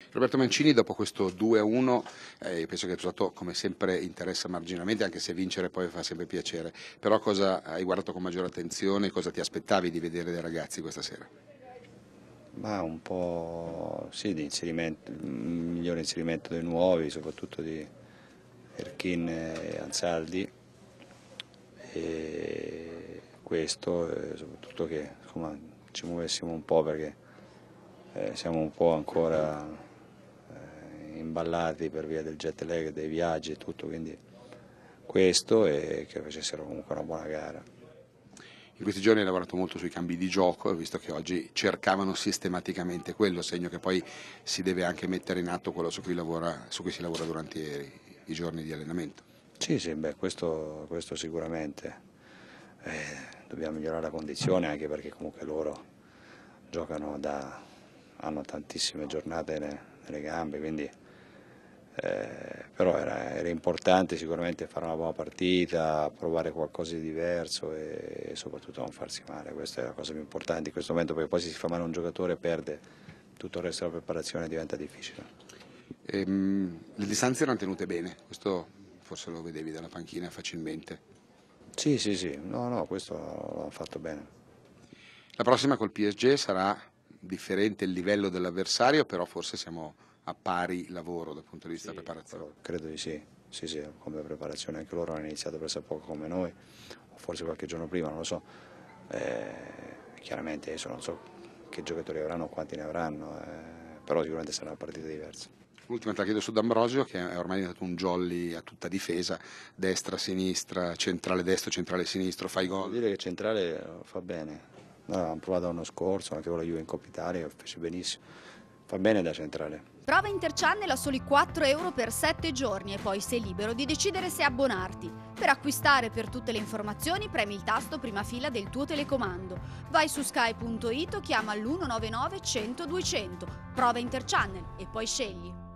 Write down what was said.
Roberto Mancini, dopo questo 2-1, penso che il risultato come sempre interessa marginalmente, anche se vincere poi fa sempre piacere, però cosa hai guardato con maggiore attenzione, cosa ti aspettavi di vedere dai ragazzi questa sera? Ma un po' sì, di inserimento, un migliore inserimento dei nuovi, soprattutto di Erkin e Ansaldi, e questo, soprattutto che insomma, ci muovessimo un po' perché siamo un po' ancora imballati per via del jet lag, dei viaggi e tutto, quindi questo e che facessero comunque una buona gara. In questi giorni hai lavorato molto sui cambi di gioco, visto che oggi cercavano sistematicamente quello, segno che poi si deve anche mettere in atto quello su cui si lavora durante i giorni di allenamento. Sì, sì, beh, questo sicuramente. Dobbiamo migliorare la condizione anche perché comunque loro giocano hanno tantissime giornate nelle gambe, quindi però era importante sicuramente fare una buona partita, provare qualcosa di diverso e soprattutto non farsi male, questa è la cosa più importante in questo momento perché poi se si fa male un giocatore perde, tutto il resto della preparazione diventa difficile. Le distanze erano tenute bene, questo forse lo vedevi dalla panchina facilmente. Sì, sì, sì, no, questo l'hanno fatto bene. La prossima col PSG sarà differente il livello dell'avversario, però forse siamo a pari lavoro dal punto di vista Sì, preparazione. credo di sì. Sì, sì, come preparazione anche loro hanno iniziato presso poco come noi, o forse qualche giorno prima, non lo so. Chiaramente adesso non so che giocatori avranno o quanti ne avranno, però sicuramente sarà una partita diversa. L'ultima te la chiedo su D'Ambrosio, che è ormai diventato un jolly a tutta difesa, destra, sinistra, centrale destro, centrale sinistro, fai Devo gol. dire che centrale fa bene. Noi avevamo provato l'anno scorso, anche con la Juve in Coppa Italia, fece benissimo. Fa bene da centrale. Prova Interchannel a soli 4 euro per 7 giorni e poi sei libero di decidere se abbonarti. Per acquistare per tutte le informazioni premi il tasto prima fila del tuo telecomando. Vai su sky.it o chiama l'199 100 200. Prova Interchannel e poi scegli.